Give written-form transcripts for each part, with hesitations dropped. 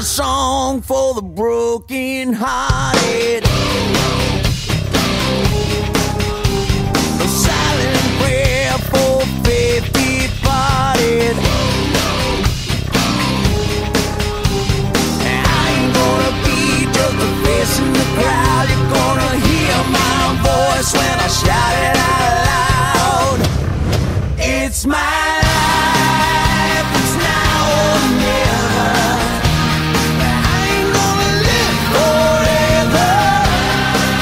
song for the broken hearted. A silent prayer for faith departed. I ain't gonna be just a face in the crowd. You're gonna hear my voice when I shout it out loud. It's my life, it's now or never. I ain't gonna live forever.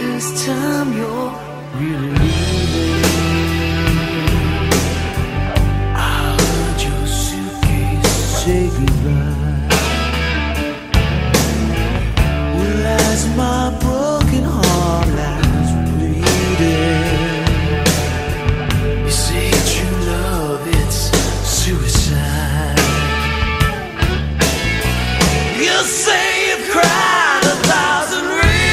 this time you're really leaving. I heard your suitcase say goodbye. Well, as my broken heart lies bleeding, you say true love, it's suicide. You say you've cried 1,000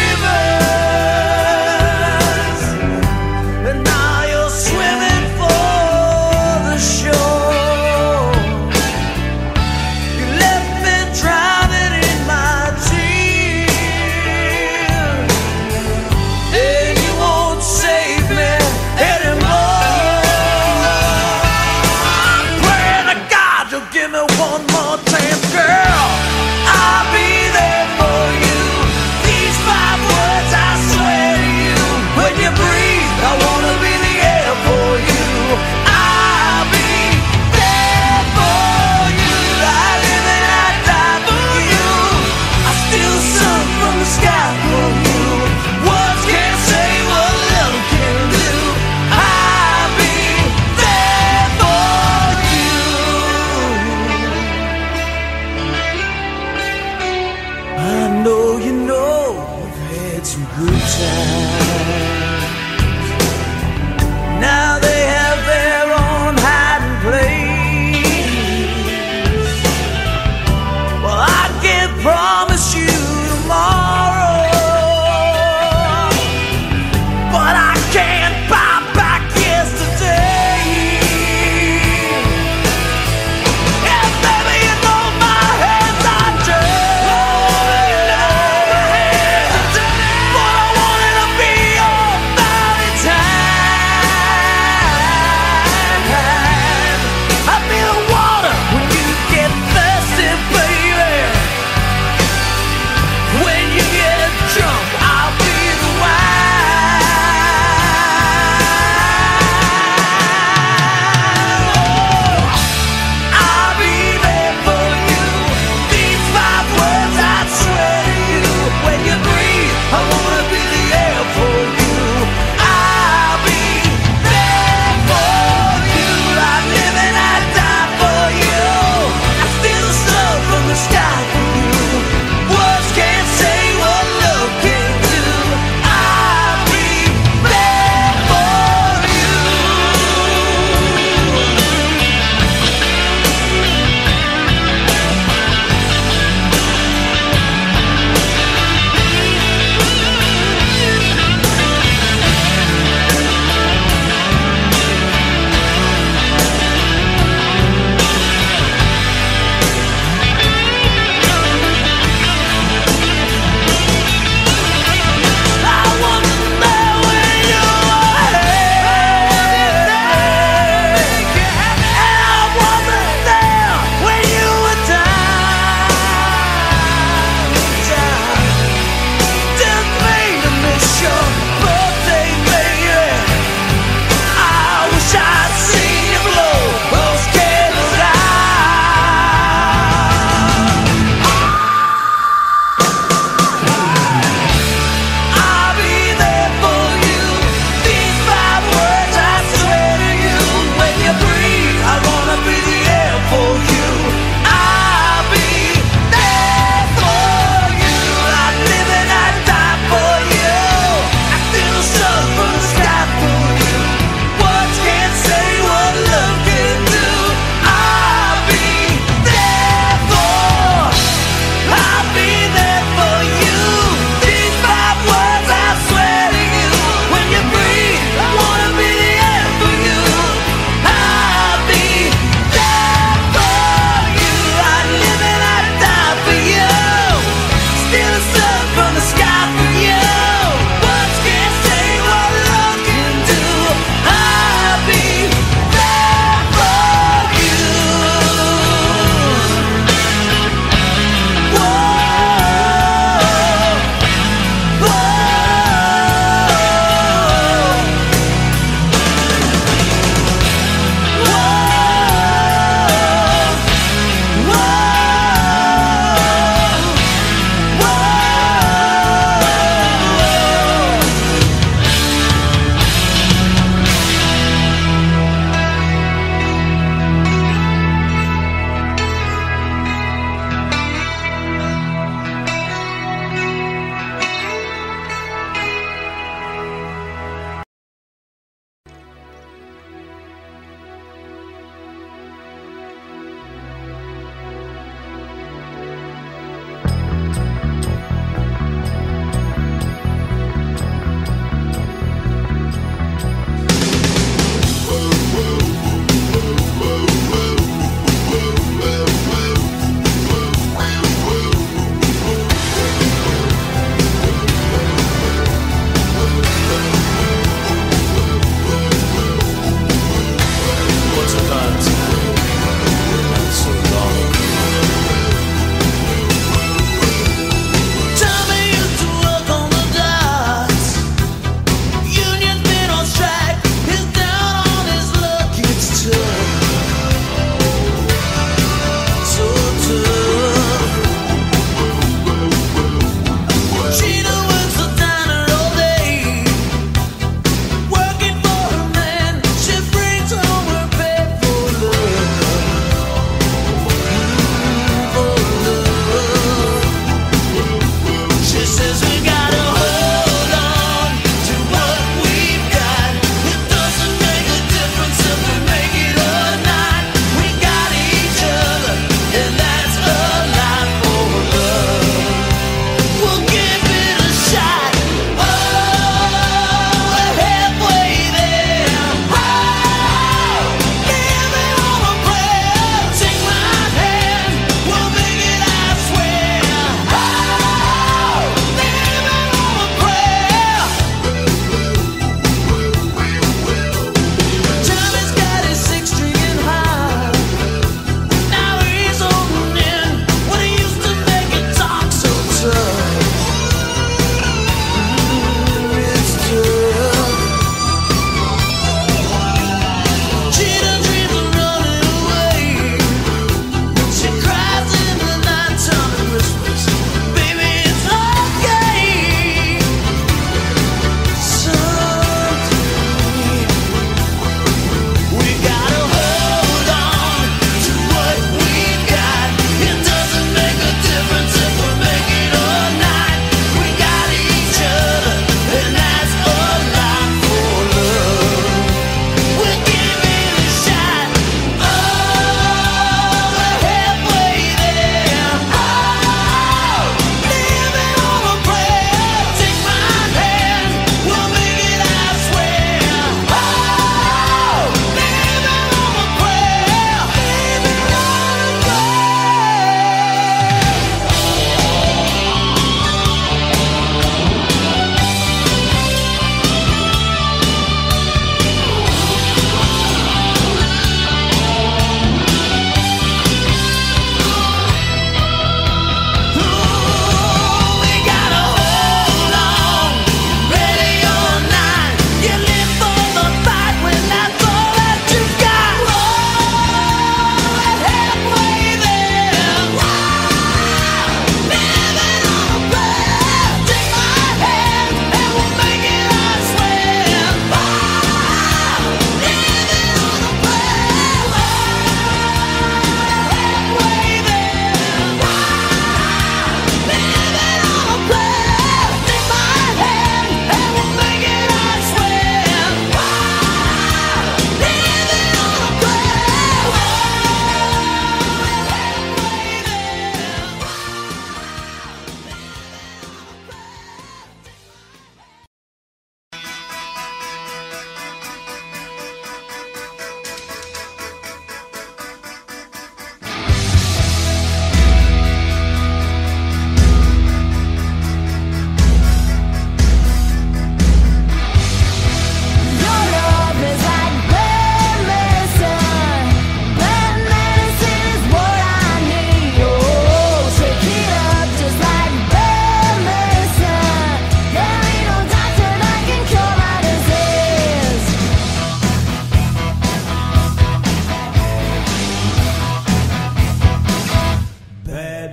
rivers, and now you're swimming for the shore. You left me drowning in my tears, and you won't save me anymore. I'm praying to God you'll give me one more chance, girl. I'll be there for you. These 5 words I swear to you. When you breathe, I wanna be the air for you. I'll be there for you. I live and I die for you. I steal the sun from the sky for you. Words can't say what love can do. I'll be there for you.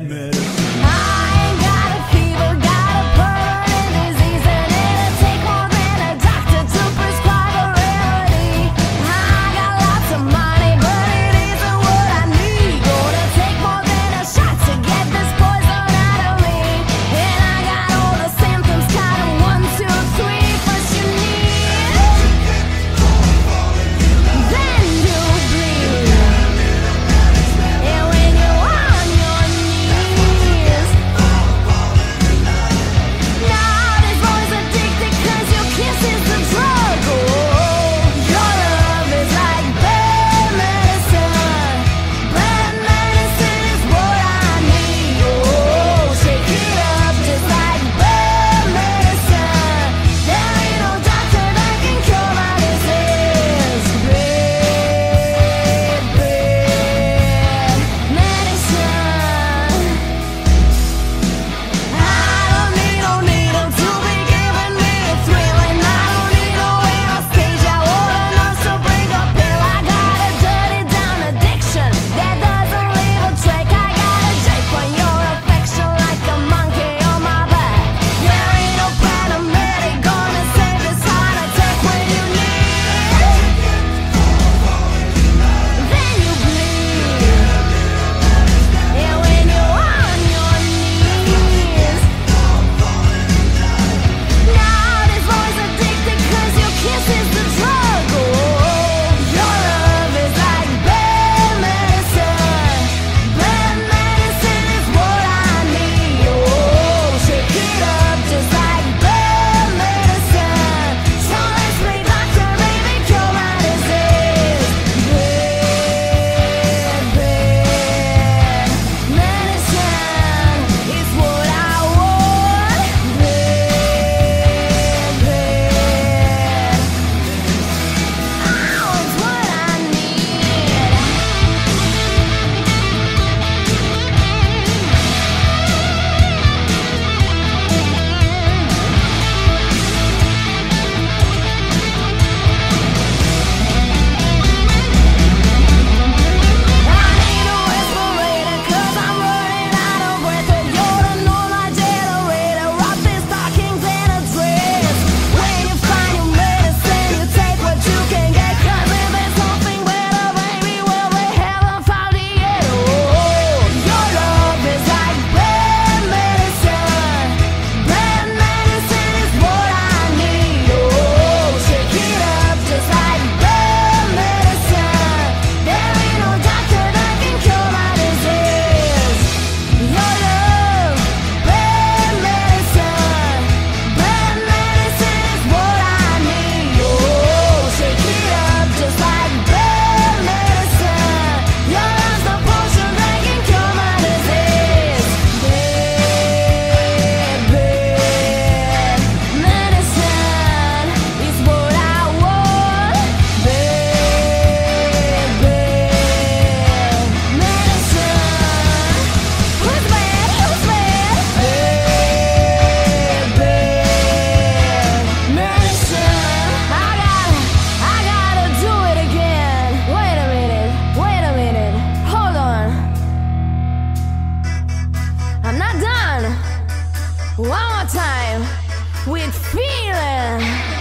with feeling.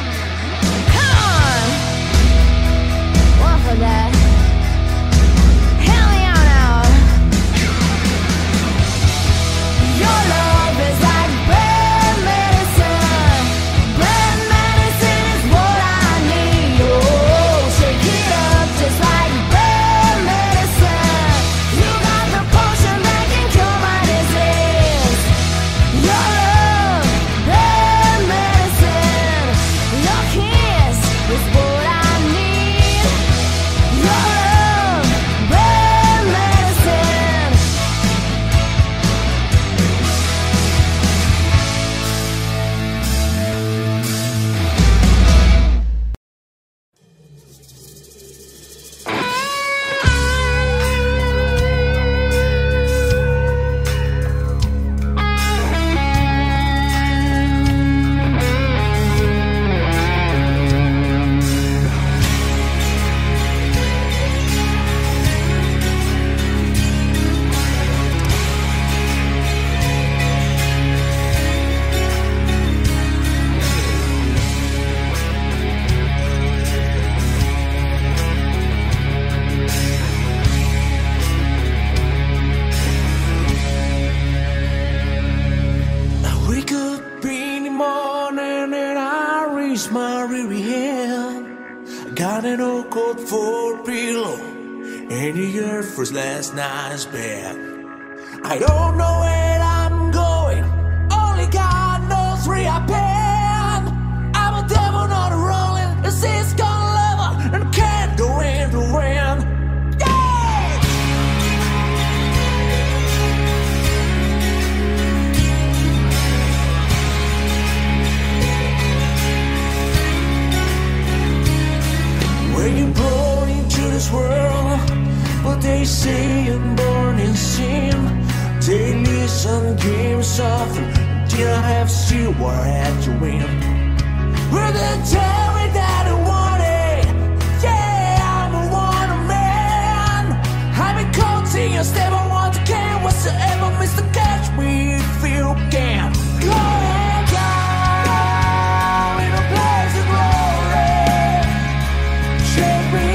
Come on, one for that. Hell yeah now. Your love is like bad medicine. Bad medicine is what I need. Oh, shake it up just like bad medicine. You got the potion that can cure my disease. Your love, bad medicine. my weary hand. I got an old coat for a pillow and the earth for last night's bed. I don't know where I'm going, only God knows where I've been. I'm a devil, not a rolling, a Cisco lover, and can't do in the wind. Yeah! When you're born into this world, what they say and born in sin, they listen, give me something, till I have to see what I had to win. Well, they tell me that I want it, yeah, I'm a wanted man. I'm a cold thing, I step on what I can, whatsoever, Mr. Catch me if you can. Go and down in a place of glory, shake me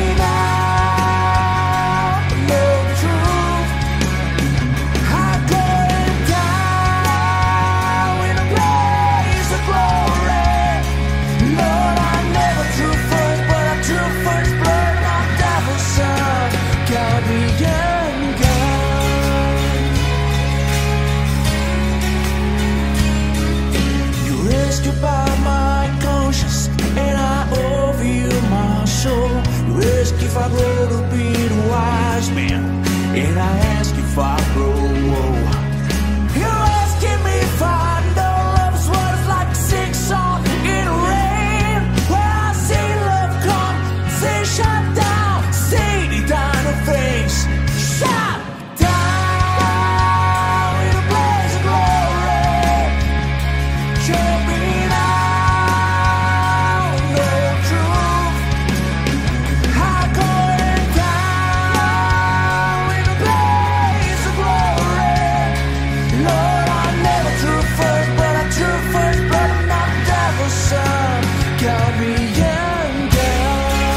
now, know the truth. I'm going down in a place of glory. Lord, I never drew first, but I drew first blood, and I'm devil's son. God be young God. You rescued by my conscience, and I offer you my soul. You ask if I grow to be the wise man, and I ask if I grow old. You're asking me if I know love is what it's like to sing song in the rain. Where I see love come, see shut down, see the dino face. Shut down in a blaze of glory. Show me now, know the truth. I'm going down in a blaze of glory. Lord, I never drew first, but I drew first blood, and I'm the devil's son. Call me young God.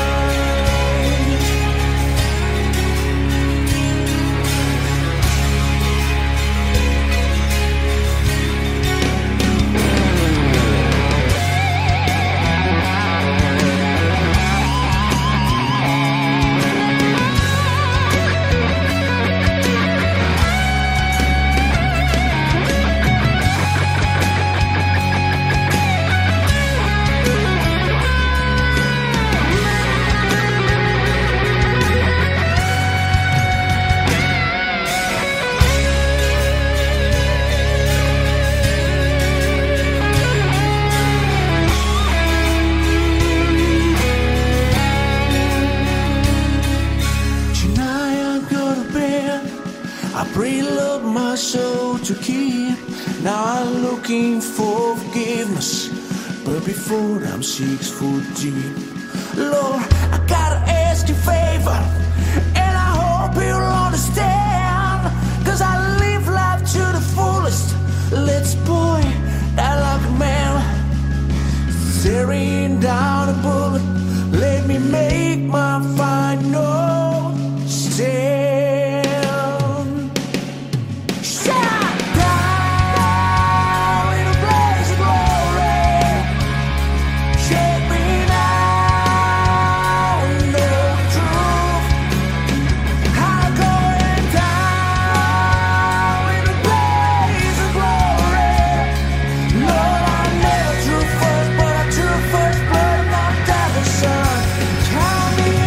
Tonight I'm gonna bed. I pray love my soul to keep. Now I'm looking for forgiveness, but before I'm 6 foot deep. Lord, I gotta ask you a favor, and I hope you'll understand. Cause I live life to the fullest. Let's boy, I like a man. Staring down a bullet, let me make my final stand. Shut down in a blaze of glory. Shake me now, know the truth. I'm going down in a blaze of glory. Lord, I never drew first, but I drew first blood, and I'm devil's son. Count me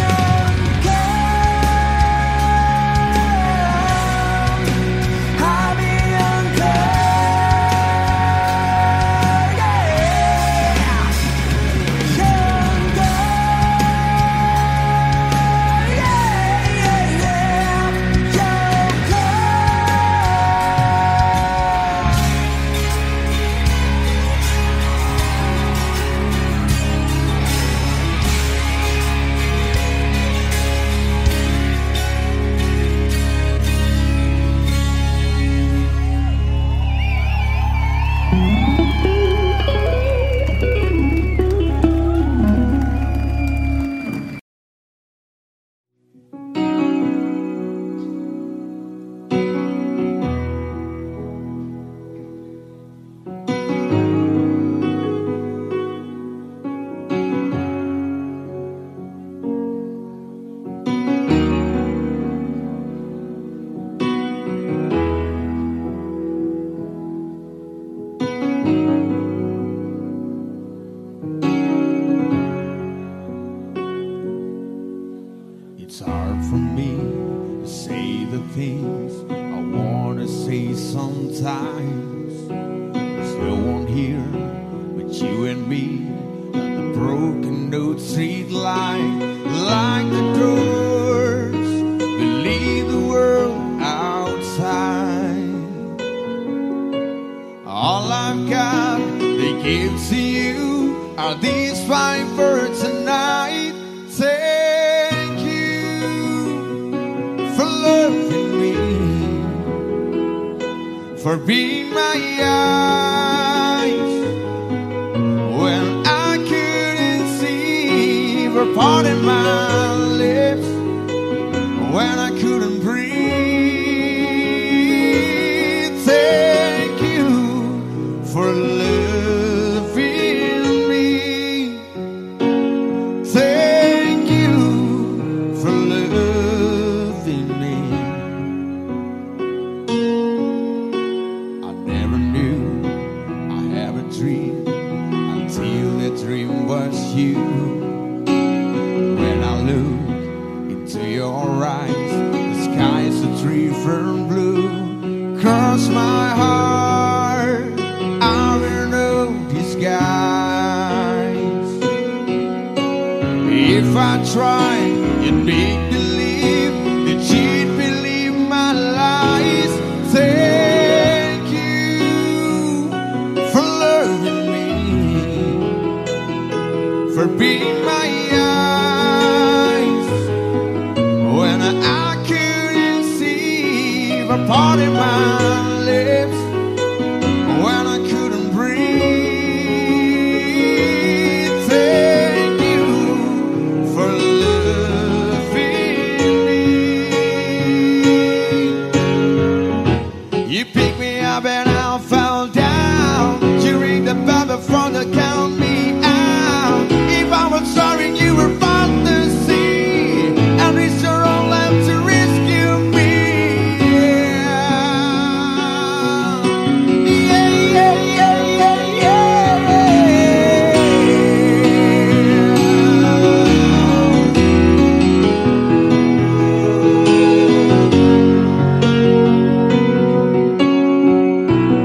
say sometimes there's no one here but you and me. And the broken old street light, like the doors, will leave the world outside. All I've got to give to you are these 5 words tonight. Thank you for loving me, for being my eyes when I couldn't see, for parting my lips when I couldn't breathe. Thank you for loving me. Thank you for loving me. I never knew I had a dream until the dream was you. When I look into your eyes, the sky is a different blue. Cross my heart, I will know disguise. If I tried, you'd make believe that you'd believe my lies. Thank you for loving me, for being my eyes when I couldn't see, for parting my lips when I couldn't breathe. Thank you for loving me. You picked me up and I fell down. You ring the bell before to count me out. If I was sorry, you were bound to see. At least you're all left to rescue me. Yeah, yeah, yeah, yeah, yeah, yeah.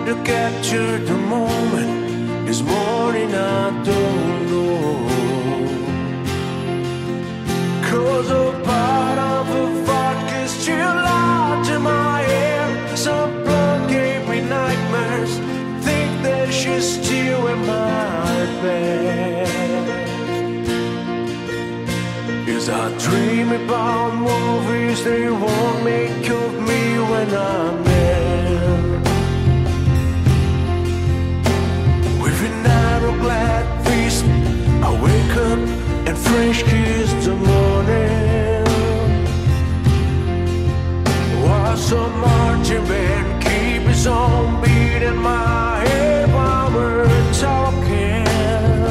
to capture the moment. This morning I don't know, 'cause a part of a vodka is still out in my head. Some blood gave me nightmares. Think that she's still in my bed. As I dream about movies, they won't make of me when I'm dead. With an hourglass feast, I wake up and French kiss the morning, while some marching band keep its own beat in my head while we're talking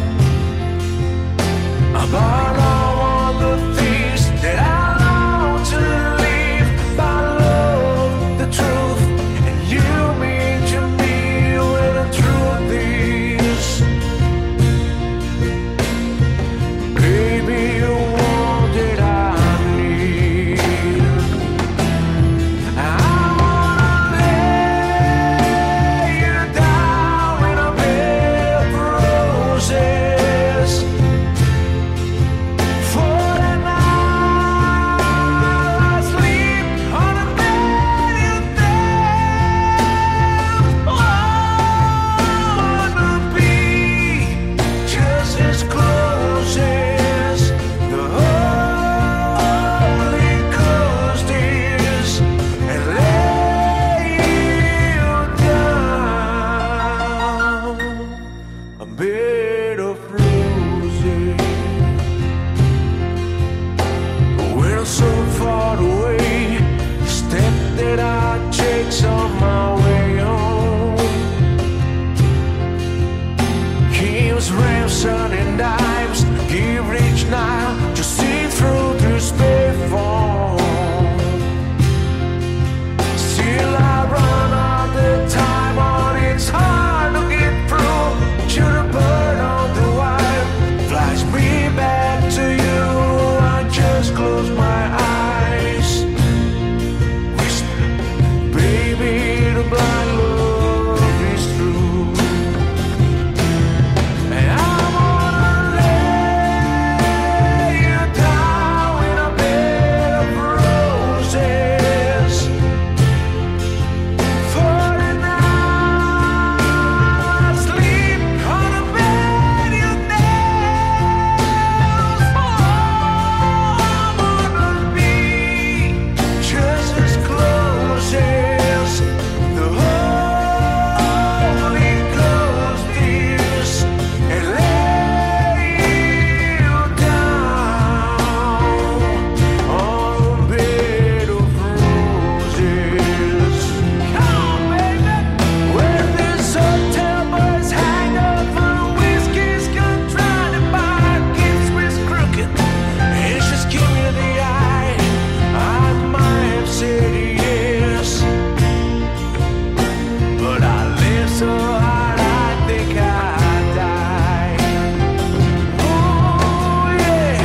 about all the things that I long to live by. Love the truth, and you mean to me when the truth is, baby, you're all that I need. I wanna lay you down in a bed of roses for the night. Sleep on a bed you think. Oh, I wanna be just as close as the Holy Coast is, and lay you down a bed of roses. When I'm so far away, the step that I take's on my way home. Keeps ransom and dimes, give each night to see through this big phone. Still I run out the time on, it's hard to get through. Should have burned on the wire, flash me back to you. I just close my eyes, whisper, baby, the blind love is true. And I wanna lay you down in a bed of roses for the night. Sleep on a bed you nailed. Oh, I wanna be just as close as the Holy Ghost is, and lay you down on a bed of roses. Come on, baby. Where this hotel bus hang up on whiskey's gun, trying to buy gifts with crooked, and she's giving me the eye. I might have said yes, but I live so hard I think I die. Oh yeah.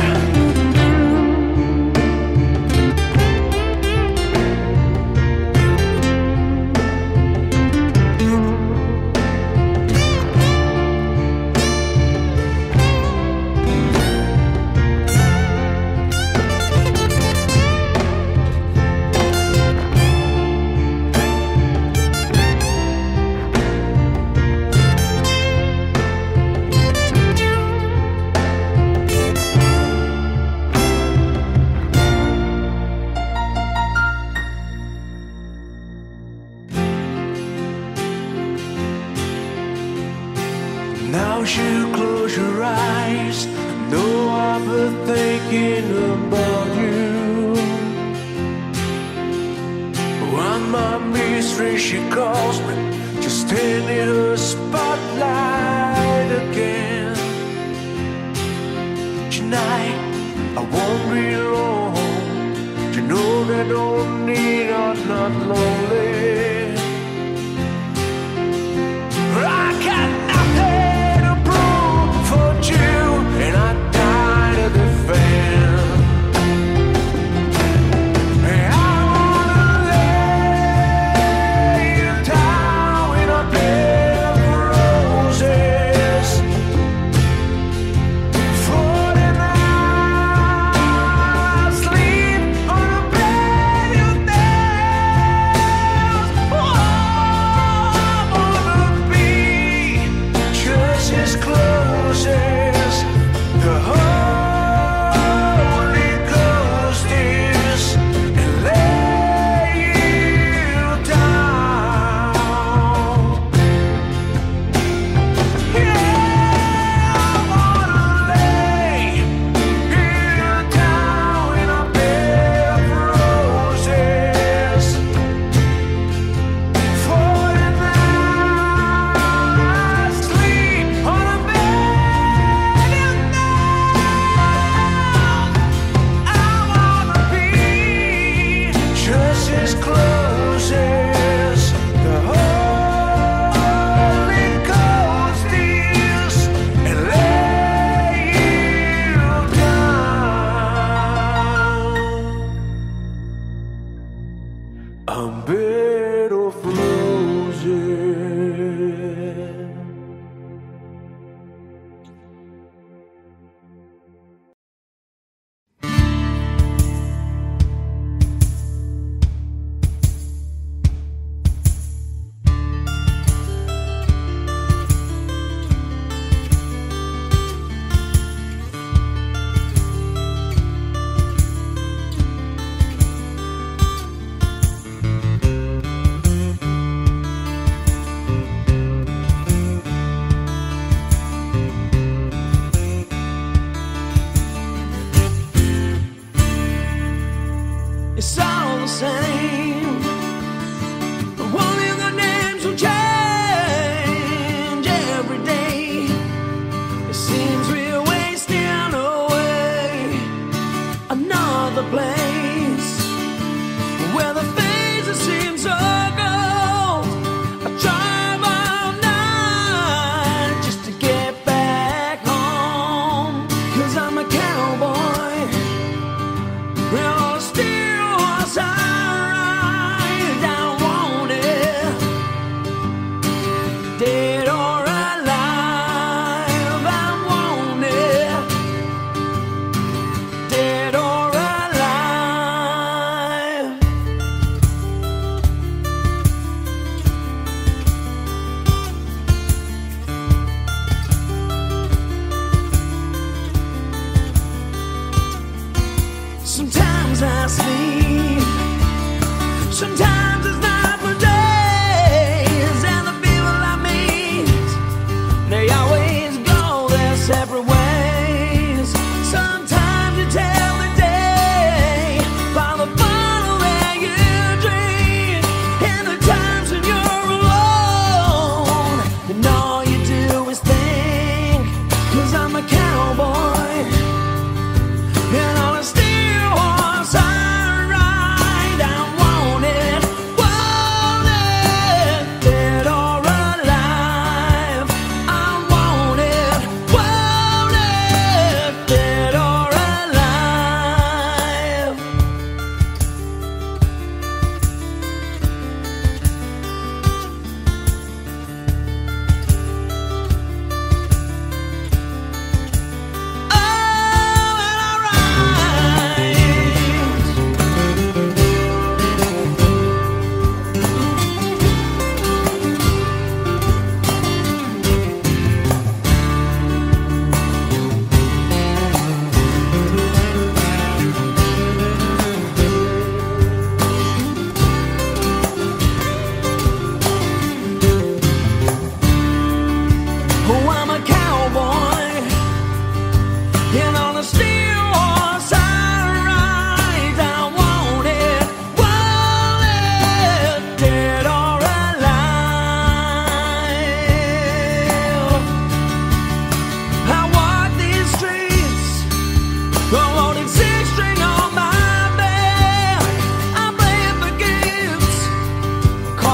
Now you close your eyes, know I've been thinking about you. One my mistress, she calls me, just stand in her spotlight again. Tonight I won't be alone. You know that don't need, I'm not lonely. I got nothing to prove for you, and I died to defend. And I wanna lay you down in a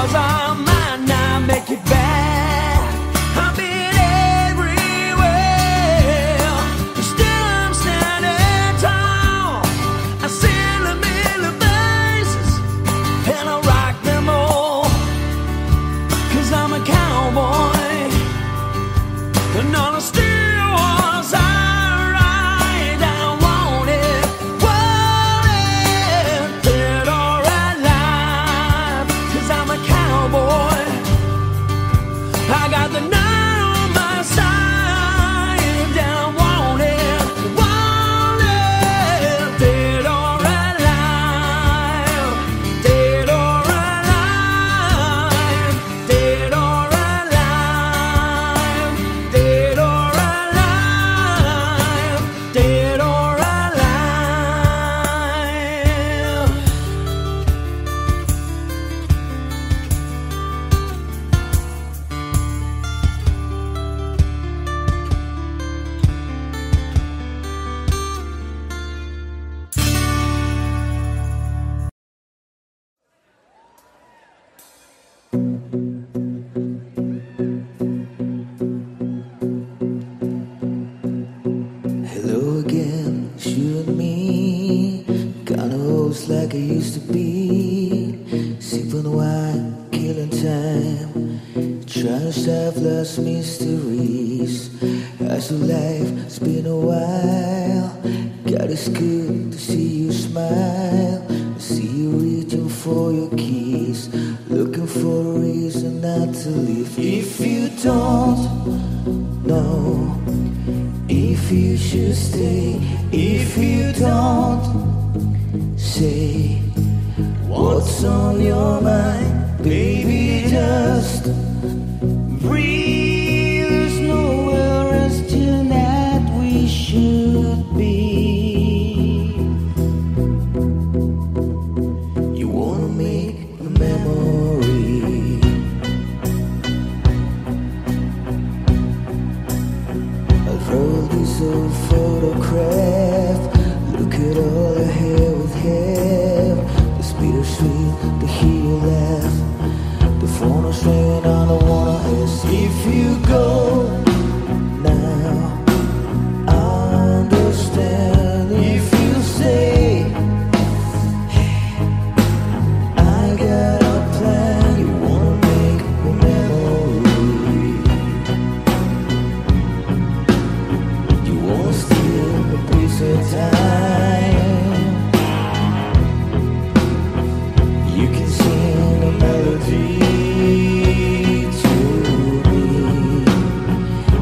'cause I might not make it back. I've been everywhere, but still I'm standing tall. I see the million faces, and I rock them all, 'cause I'm a cowboy, and all the steel walls I ride, I want it, dead or alive, 'cause I'm a cowboy. I got the night on my side, and I want it, dead or alive, dead or alive, dead or alive, dead or alive, dead or alive. Hello again, it's you and me. Kinda old like I used to be. Sipping wine, killing time. Trying to solve lost mysteries. How's your life? It's been a while. God, it's good to see you smile. I see you reaching for your keys, looking for a reason not to leave. If you don't know if you should stay, if you don't say what's on your mind, baby, just breathe. There's nowhere else tonight we should be. You wanna make a memory. I wrote this old photograph. Look at all the hair with hair. It's bittersweet to hear you laugh. The phone is ringing, I don't wanna ask if you go now. I understand if you say, I got a plan. You wanna make a memory. You won't steal a piece of time. You can sing a melody to me.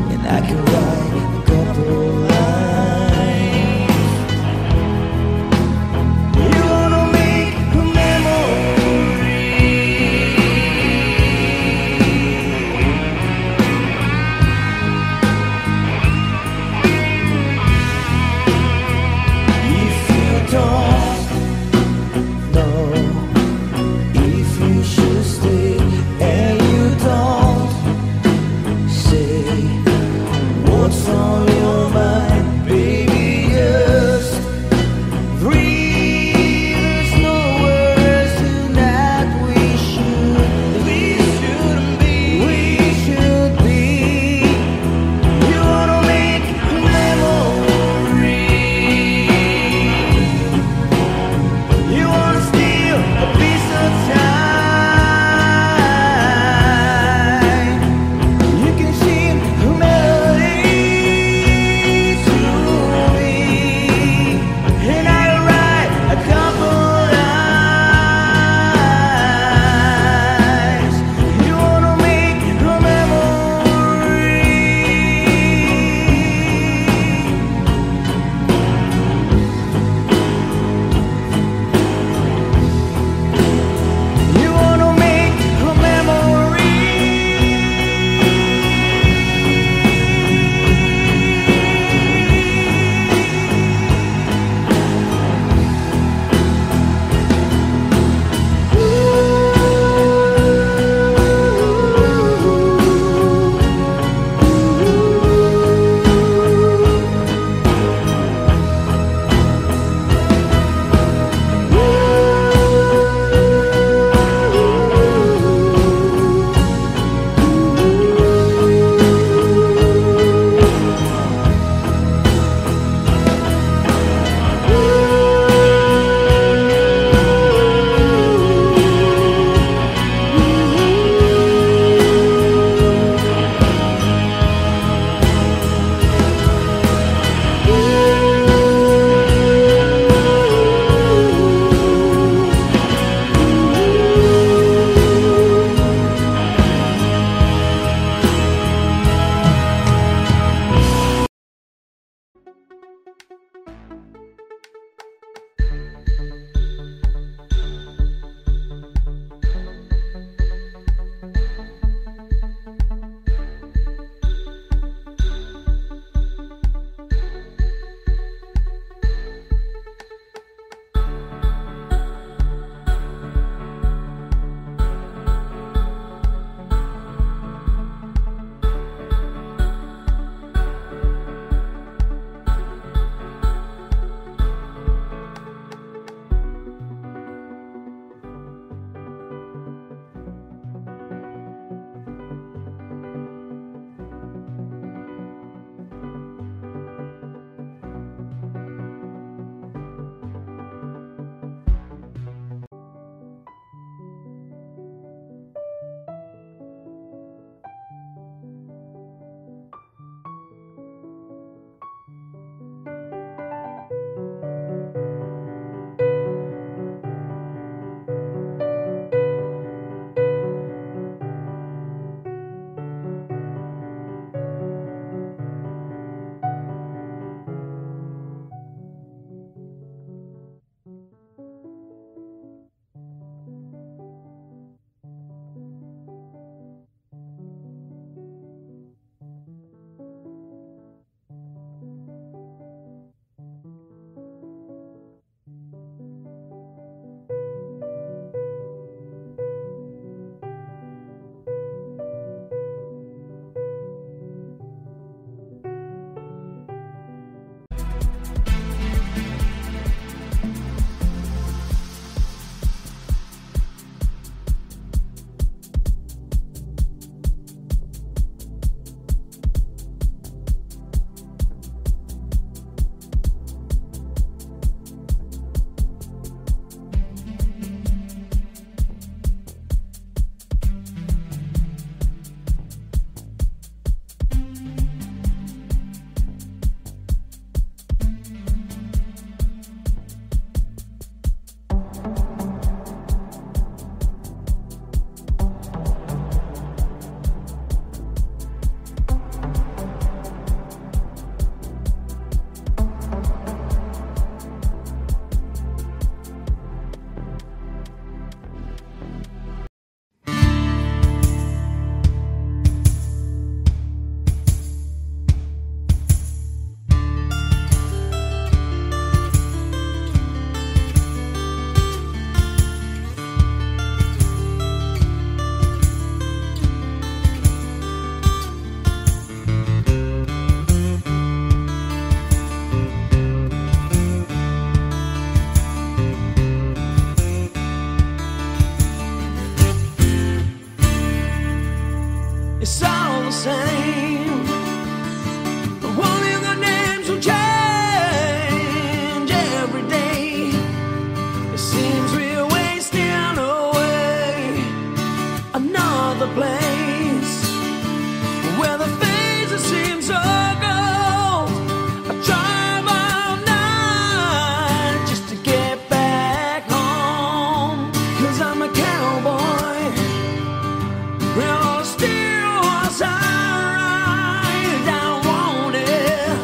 it's all the same. Only the names will change every day. It seems we're wasting away another place where the faces seem so gold. I drive all night just to get back home, 'cause I'm a cowboy. Well, I'll steal what's I ride. I want it,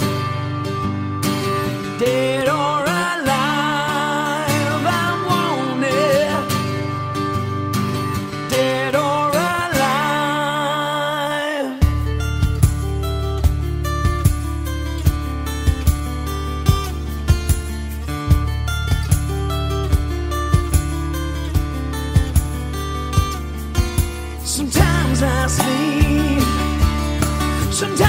dead or alive. I want it, dead or alive. Sometimes I sleep, sometimes